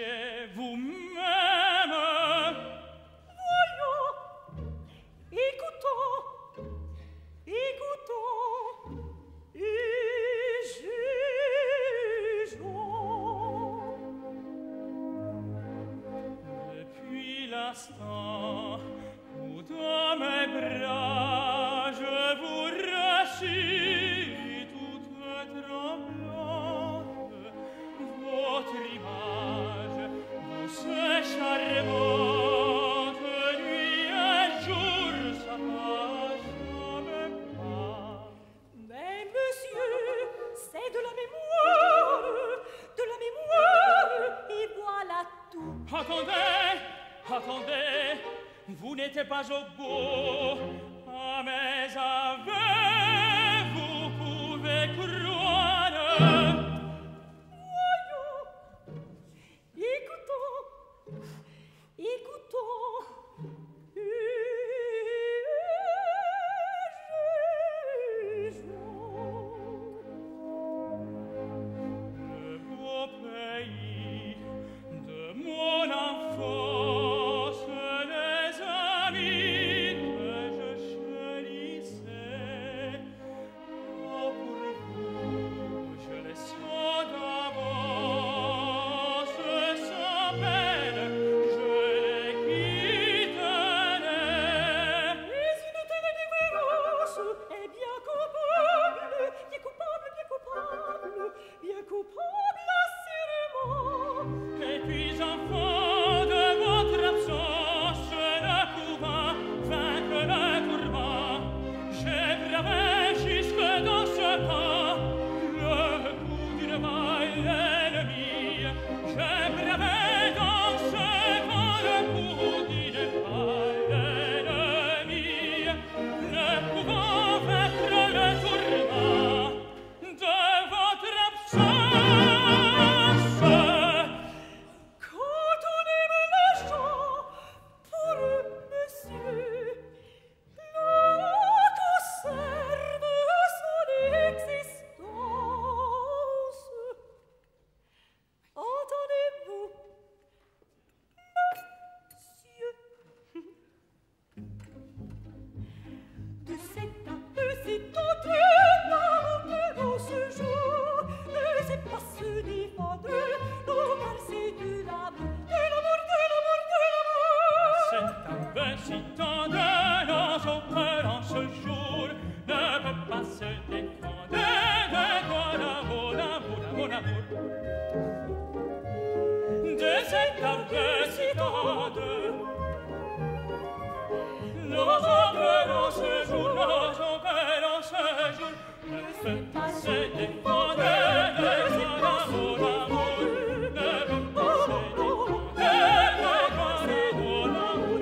chez vous-même. Voyons, écoutons, et jugeons. Depuis l'instant où dans mes bras je vous reçus toute tremblante, votre image, douce charmante, nuit et jour, ça passe jamais pas. Mais monsieur, c'est de la mémoire, et voilà tout. Attendez, vous n'êtes pas au bout, à mes aveux, vous pouvez croire. Voyons, écoutons, et jugeons. Le beau pays de mon enfance, les amis que je chérissais, oh pour vous, je les sens d'avance, sans peine, je les quitterai. Mais une telle déférence est bien coupable, assurément. Et puis enfant de votre absence, ne pouvant vaincre le tourment, j'ai bravé jusque dans ce temps le coup d'une maille ennemie. J'ai bravé dans ce temps le coup d'une maille ennemie, ne pouvant vaincre le tourment de votre absence. Quand on aime les gens, pour eux, monsieur, l'on conserve son existence. Entendez-vous, monsieur? De cet aveu si tenté dans ce jour, ne c'est pas se défendre, non, car c'est de l'amour, Cet aveu si tendre dans son cœur en ce jour ne peut pas se défendre de ton amour, mon amour. De cet aveu si tendre dans son cœur en ce jour, ne peut pas se défendre de ton amour, ne peut pas se défendre de ton amour.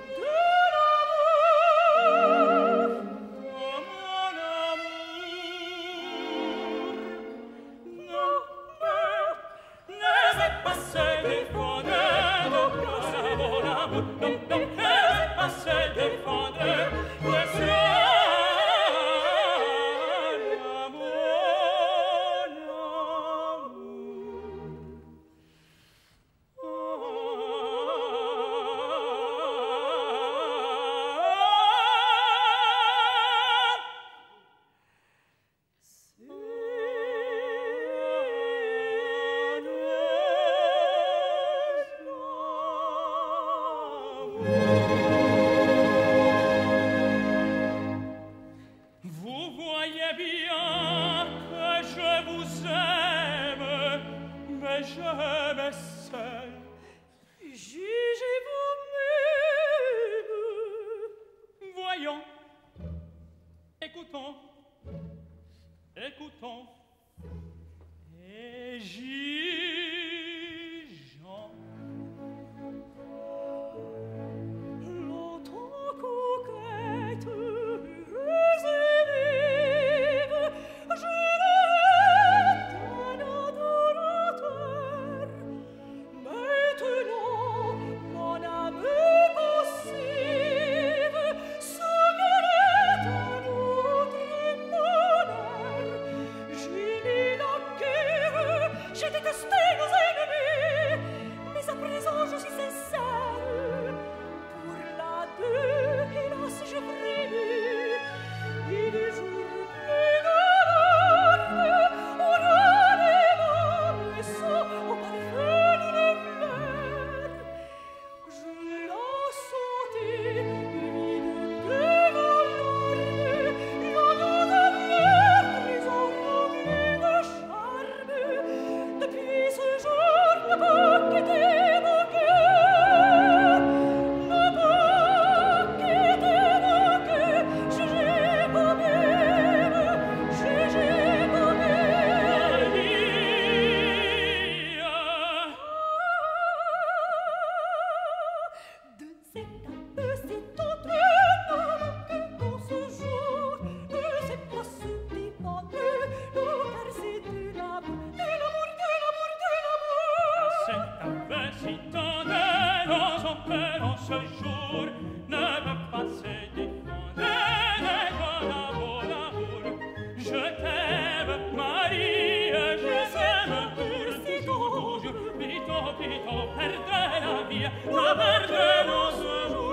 Écoutons et jugeons. Longtemps coquette, heureuse et vive, je l'ai un adorateur. Maintenant, mon âme passive se guérit un autre bonheur. J'ai t'avais si tendrement son cœur en ce jour ne peut pas se défendre de toi l'amour. Je t'aime, Marie, je t'aime toujours, toujours. Pito, pito, perdre la vie, la perdremo ce jour.